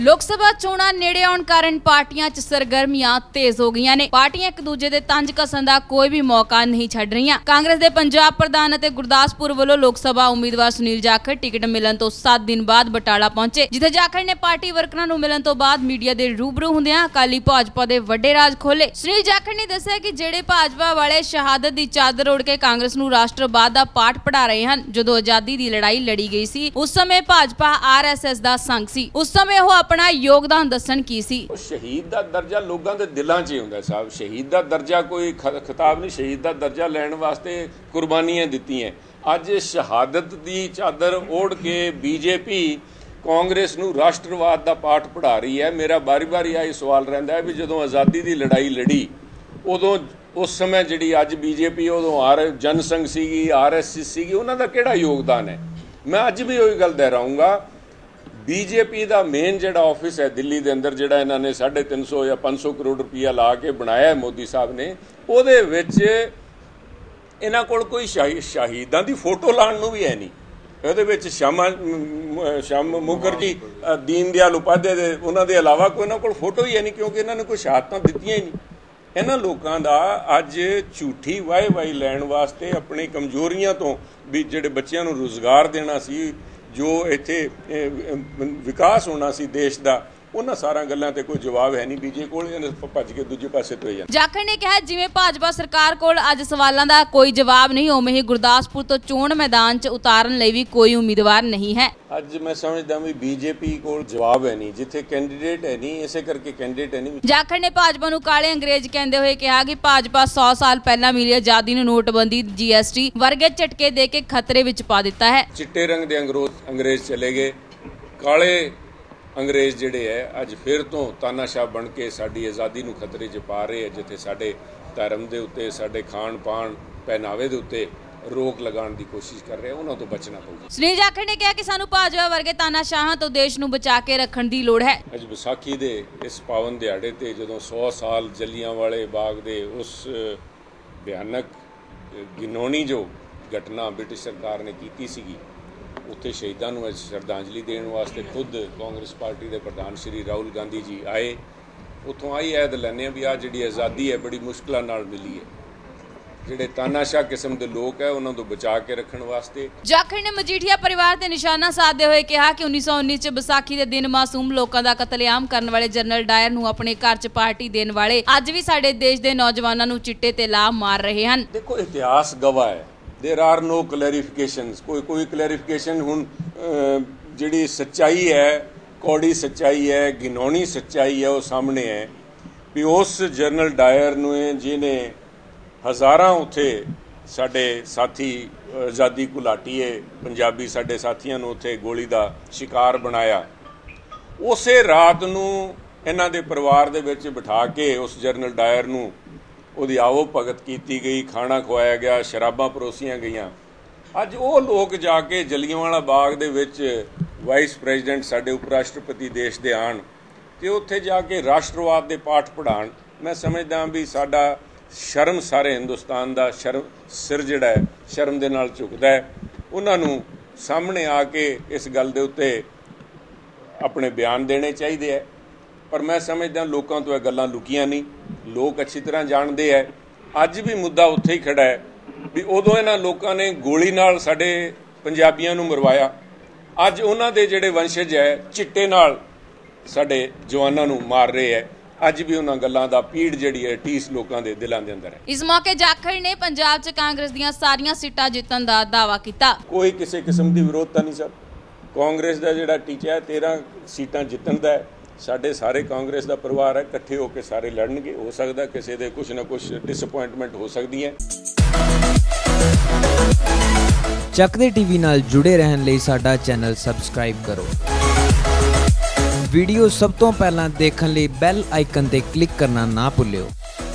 लोक सभा चोणां नेड़े आउण कारण पार्टियां च सरगर्मियां तेज हो गईयां ने। पार्टियां एक दूजे दे तंज कसण दा कोई भी मौका नहीं छड्ड रहीआं। कांग्रेस दे पंजाब प्रधान अते गुरदासपुर ਵੱਲੋਂ लोक सभा उम्मीदवार सुनील जाखड़ टिकट मिलण तो 7 दिन बाद बटाला पहुंचे, जिथे जाखड़ ने पार्टी वर्करां नूं मिलण तो बाद मीडिया दे रूबरू हुंदिआं अकाली भाजपा दे वड्डे राज खोले। सुनील जाखड़ ने दस्सिआ कि ਜਿਹੜੇ भाजपा वाले शहादत दी चादर ओढ़ के कांग्रेस नूं राष्ट्रवाद दा पाठ पढ़ा रहे ਹਨ। ਜਦੋਂ आजादी दी लड़ाई लड़ी गई सी उस समय भाजपा RSS ਦਾ ਸੰਗ ਸੀ। ਉਸ ਸਮੇਂ ਉਹ ਆਪਣਾ योगदान दसन की सी। शहीद का दर्जा लोगों के दिलों च हुंदा साहब। शहीद का दर्जा कोई खिताब नहीं, शहीद का दर्जा लैण वास्ते कुर्बानियां दित्तियां। अज शहादत की चादर ओढ़ के बीजेपी कांग्रेस नूं राष्ट्रवाद का पाठ पढ़ा रही है। मेरा बारी बारी यही सवाल रहिंदा है भी जदों आज़ादी की लड़ाई लड़ी उदों उस समय जिहड़ी अज बीजेपी उदों जनसंघ सीगी RSS सीगी, उन्हां दा किहड़ा योगदान है। मैं अज भी वही गल दोहराऊंगा, बीजेपी का मेन जिहड़ा ऑफिस है दिल्ली के अंदर जिहड़ा इन्होंने 350 या 500 करोड़ रुपया ला के बनाया है मोदी साहब ने, उहदे विच इन्हां कोल कोई शहीदां दी फोटो लाण नूं भी है नहीं। उहदे विच श्यामा मुखर्जी दीन दयाल उपाध्याय दे उन्हां दे अलावा कोई इन्हां कोल फोटो ही है नहीं, क्योंकि इन्हां ने कोई शहादतां दित्तियां ही नहीं। इन्हां लोकां दा अज झूठी वाही लैण वास्ते अपनी कमजोरियां तो भी जिहड़े बच्चिआं नूं रोज़गार देना सी, जो इत्थे विकास होना सी देश दा, उन्हां सारा गल्लां ते कोई जवाब है नहीं। बीजे कोल भज के दूजे पासे तुरे जांदे। जाखड़ ने कहा जिवें भाजपा सरकार कोल अज सवालां दा कोई जवाब नहीं, उवें ही गुरदासपुर तो चोण मैदान च उतारन लई भी कोई उम्मीदवार नहीं है। अज मैं समझदा भी बीजेपी कोल जवाब है नहीं, जिथे कैंडीडेट है नहीं, इसे करके कैंडीडेट है नहीं। जाखड़ ने भाजपा नूं काले अंग्रेज कहंदे होए कहा कि भाजपा 100 साल पहला मिली आजादी नूं नोटबंदी GST वर्गे झटके दे के खतरे विच पा दिता है। चिट्टे रंग दे अंग्रेज चले गए, काले अंग्रेज जिहड़े है अज फिर तो तानाशाह बन के साडी आज़ादी नूं खतरे 'च पा रहे हैं, जिथे साडे धर्म दे उत्ते साडे खाण पाण पहनावे दे उत्ते रोक लगाने की कोशिश कर रहे हैं, उन्होंने तो बचना पड़ेगा। सुनील जाखड़ ने कहा कि सानू भाजपा वर्गे तानाशाहां तो देश नूं बचा के रखण दी लोड़ है। अज विसाखी दे इस पावन दिहाड़े ते जदों 100 साल जलियांवाले बाग दे उस भयानक घिनौनी जो घटना ब्रिटिश सरकार ने की सीगी, उत्थे शहीदां नूं श्रद्धांजलि देण वास्ते खुद कांग्रेस पार्टी के प्रधान श्री राहुल गांधी जी आए। उत्थों आई ऐद लैने भी आ जिहड़ी आज़ादी है बड़ी मुश्किलां नाल मिली है। ਜਿਹੜੇ ਤਾਨਾਸ਼ਾਹ किस्म के लोग है उन्होंने तो बचा के रखने वास्ते। जाखड़ ने मजीठिया परिवार ते निशाना साधते हुए कहा कि 1919 च विसाखी के दिन मासूम लोगों का कतलेआम करने वाले जनरल डायर नूं अपने घर च पार्टी देने वाले अज भी साडे देश के नौजवानों नूं चिट्टे ते लाभ मार रहे हैं। देखो इतिहास गवाह है, देर आर नो क्लैरिफिकेशनस। कोई क्लैरिफिकेशन हुण जिहड़ी सच्चाई है, कौड़ी सच्चाई है, घिनौनी सच्चाई है, वो सामने है भी उस जनरल डायर नूं जिहने हज़ारां उत्थे साडे साथी आज़ादी घुलाटीए पंजाबी साडे साथियां नूं उत्थे गोली दा शिकार बनाया, उसे रात नूं इन्हां दे परिवार दे विच बिठा के उस जनरल डायर नूं उहदी आवो भगत कीती गई, खाना खवाया गया, शराबां परोसियां गईयां। अज वो लोग जाके जलियांवाला बाग दे विच वाइस प्रेजिडेंट साडे उप राष्ट्रपति देश दे आण ते उत्थे जाके राष्ट्रवाद दे पाठ पढ़ाण। मैं समझदा भी साडा शर्म सारे हिंदुस्तान का सिर जिहड़ा है शर्म दे नाल झुकदा है। उन्होंने सामने आके इस गल दे उत्ते अपने बयान देने चाहिए है, पर मैं समझदा लोगों तो यह गल्लां लुकियां नहीं, लोग अच्छी तरह जानते हैं। अज भी मुद्दा उत्थे ही खड़ा है भी उदों इन्हां लोगों ने गोली नाल साडे पंजाबियां नूं मरवाया, अज उन्हां दे जिहड़े वंशज है चिट्टे नाल साडे जवानां नूं मार रहे हैं। अज भी उन्हां गल्लां दा पीड़ जिहड़ी है टीस लोकां दे दिलां दे अंदर है। इस मौके जाखड़ ने पंजाब च कांग्रेस दीयां सारियां सीटां जितण दा दावा कीता। कोई किसी किस्म की विरोधता नहीं सर। कांग्रेस का जिहड़ा टीचा है 13 सीटां जितण दा है। साडे सारे कांग्रेस का परिवार है, इकट्ठे होकर सारे लड़नगे। हो सकदा किसी दे कुछ ना कुछ डिसअपॉइंटमेंट हो सकदी है। ਚੱਕਦੇ ਟੀਵੀ ਨਾਲ जुड़े रहने ਲਈ ਸਾਡਾ ਚੈਨਲ ਸਬਸਕ੍ਰਾਈਬ ਕਰੋ। वीडियो सब तो पहला देखने ਲਈ बेल आइकन ते क्लिक करना ना भुल्लियो।